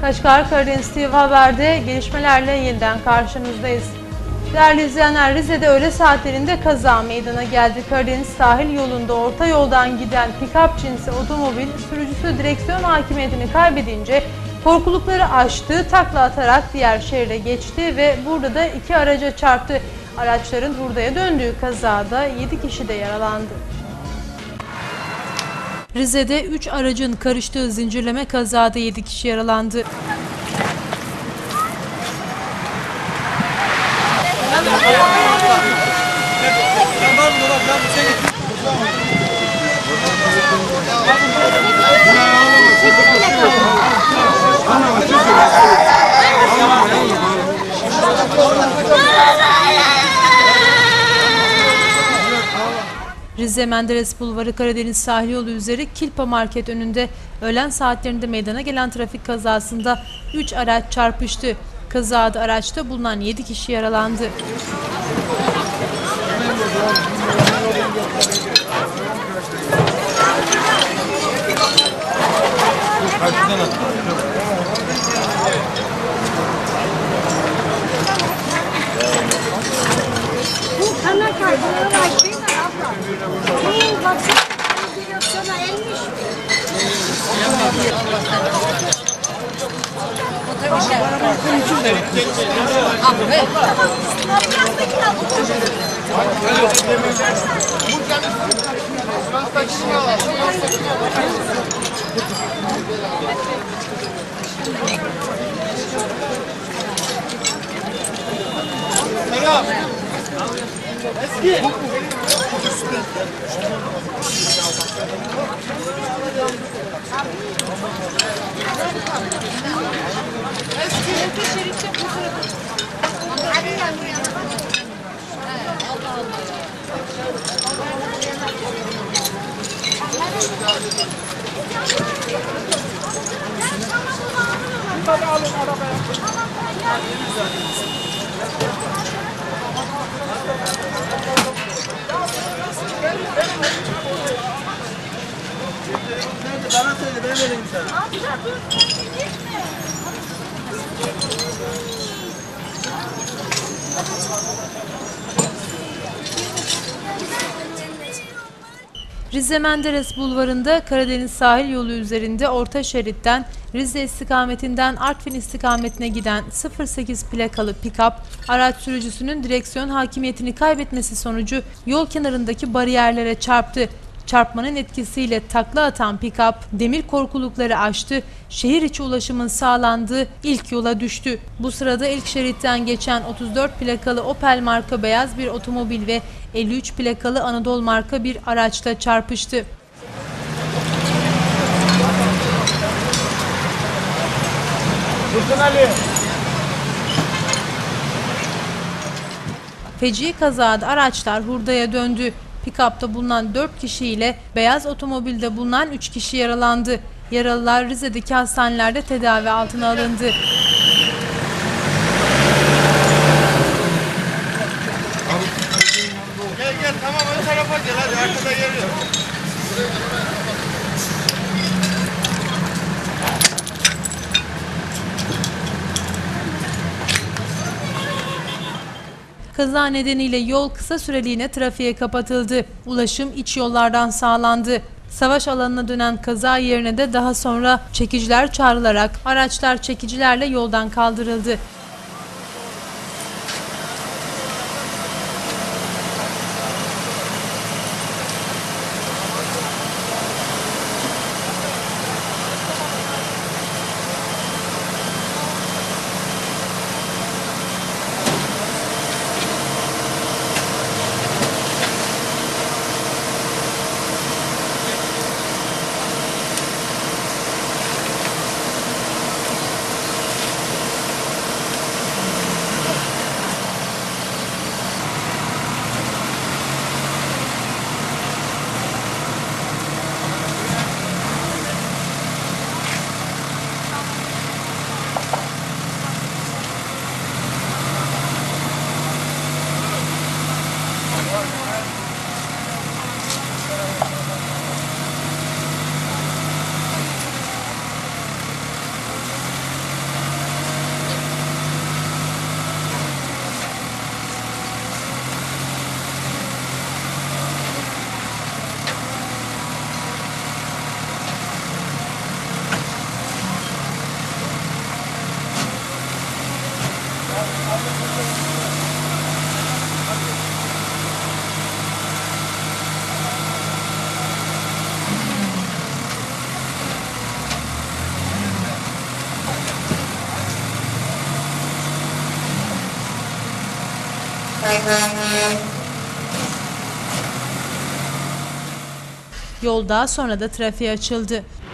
Kaşgar Karadeniz TV Haber'de gelişmelerle yeniden karşınızdayız. Değerli izleyenler, Rize'de öğle saatlerinde kaza meydana geldi. Karadeniz sahil yolunda orta yoldan giden pikap cinsi otomobil sürücüsü direksiyon hakimiyetini kaybedince korkulukları aştı, takla atarak diğer şeride geçti ve burada da iki araca çarptı. Araçların hurdaya döndüğü kazada 7 kişi de yaralandı. Rize'de 3 aracın karıştığı zincirleme kazada 7 kişi yaralandı. Rize Menderes Bulvarı Karadeniz sahil yolu üzeri Kilpa Market önünde öğlen saatlerinde meydana gelen trafik kazasında 3 araç çarpıştı. Kazada araçta bulunan 7 kişi yaralandı. Bu kana kaybına başlayın abla. Bu baksana direksiyona elmiş. Eski. Hadi alın arabaya. Bana söyle, ben vereyim sana. Rize Menderes Bulvarı'nda Karadeniz sahil yolu üzerinde orta şeritten Rize istikametinden Artvin istikametine giden 08 plakalı pikap, araç sürücüsünün direksiyon hakimiyetini kaybetmesi sonucu yol kenarındaki bariyerlere çarptı. Çarpmanın etkisiyle takla atan pikap demir korkulukları aştı, şehir içi ulaşımın sağlandığı ilk yola düştü. Bu sırada ilk şeritten geçen 34 plakalı Opel marka beyaz bir otomobil ve 53 plakalı Anadolu marka bir araçla çarpıştı. Feci kazada araçlar hurdaya döndü. Pikapta bulunan 4 kişi ile beyaz otomobilde bulunan 3 kişi yaralandı. Yaralılar Rize'deki hastanelerde tedavi altına alındı. Gel tamam ön tarafa gel hadi arkada yer yok. Kaza nedeniyle yol kısa süreliğine trafiğe kapatıldı. Ulaşım iç yollardan sağlandı. Savaş alanına dönen kaza yerine de daha sonra çekiciler çağrılarak araçlar çekicilerle yoldan kaldırıldı. Yol daha sonra da trafiğe açıldı.